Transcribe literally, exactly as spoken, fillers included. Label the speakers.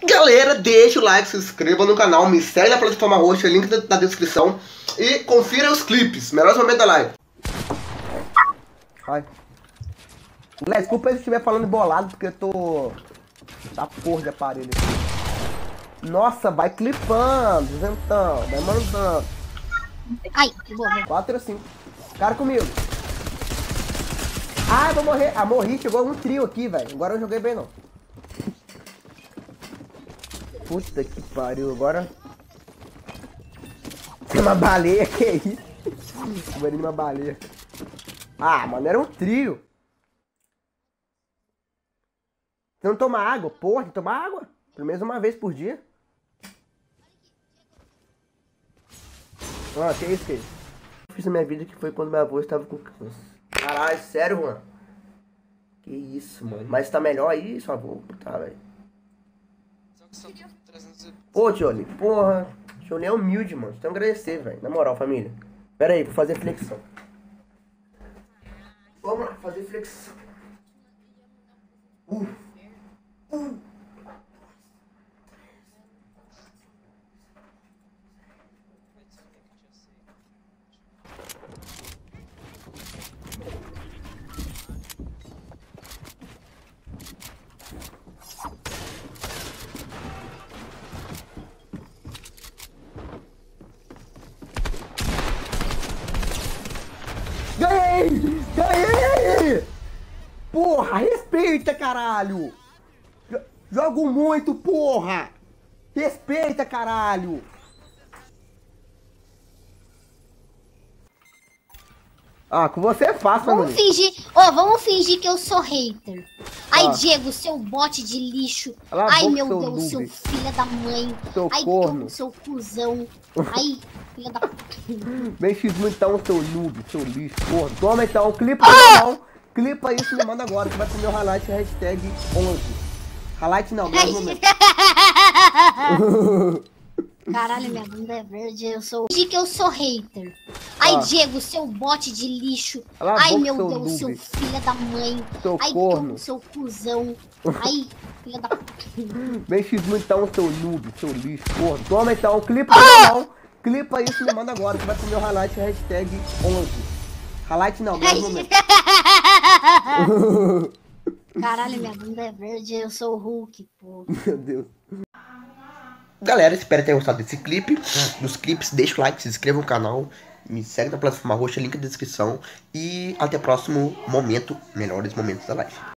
Speaker 1: Galera, deixa o like, se inscreva no canal, me segue na plataforma roxa, link na descrição. E confira os clipes, melhores momentos da live. Ai. Desculpa se eu estiver falando bolado, porque eu tô... Tá porra de aparelho aqui. Nossa, vai clipando, então, vai mandando.
Speaker 2: Ai, boa.
Speaker 1: quatro ou cinco. Cara comigo. Ah, eu vou morrer. Ah, morri, chegou um trio aqui, velho. Agora eu joguei bem, não. Puta que pariu, agora... Tem uma baleia, que é isso? Morri numa baleia. Ah, mano, era um trio. Você não toma água? Porra, tem que tomar água. Pelo menos uma vez por dia. Ah, que isso, que isso? Eu fiz a minha vida que foi quando meu avô estava com câncer. Caralho, sério, mano? Que isso, mano. Mas tá melhor aí, sua avó? Tá, velho. Pô, Johnny, porra. Johnny é humilde, mano. Você tem que agradecer, velho. Na moral, família. Pera aí, vou fazer flexão. Vamos lá, fazer flexão. Uh. Uh. Ganhei! Ganhei! Porra, respeita, caralho! Jogo muito, porra! Respeita, caralho! Ah, com você é fácil,
Speaker 2: Vamos
Speaker 1: mano.
Speaker 2: fingir, ó, oh, vamos fingir que eu sou hater. Ai,
Speaker 1: Ah.
Speaker 2: Diego, seu bote de lixo.
Speaker 1: Cala a
Speaker 2: Ai,
Speaker 1: boca,
Speaker 2: meu
Speaker 1: seu
Speaker 2: Deus,
Speaker 1: noob.
Speaker 2: seu filho da mãe.
Speaker 1: Seu
Speaker 2: Ai,
Speaker 1: corno.
Speaker 2: seu, seu cuzão. Ai, filha da...
Speaker 1: Vem x então, seu noob, seu lixo, porra. Toma então, clipa ah! não. Clipa isso e me manda agora, que vai pro meu highlight hashtag onze. Highlight não, meu momento.
Speaker 2: Caralho, minha bunda é verde, eu sou... Fingir que eu sou hater. Ai,
Speaker 1: Ah.
Speaker 2: Diego, seu bote de lixo.
Speaker 1: Cala a
Speaker 2: Ai,
Speaker 1: boca,
Speaker 2: meu
Speaker 1: seu
Speaker 2: Deus,
Speaker 1: noob.
Speaker 2: seu filho da mãe.
Speaker 1: Seu
Speaker 2: Ai,
Speaker 1: corno.
Speaker 2: seu, seu cuzão. Ai, filha da...
Speaker 1: Vem x então, seu noob, seu lixo, porra. Toma então, clipa ah! não. Clipa isso e me manda agora, que vai pro meu highlight hashtag onze. Highlight não, meu momento.
Speaker 2: Caralho, minha bunda é verde, eu sou o Hulk, pô.
Speaker 1: Meu Deus. Galera, espero que tenham gostado desse clipe. Dos clipes, deixa o like, se inscreva no canal. Me segue na plataforma roxa, link na descrição. E até o próximo momento, melhores momentos da live.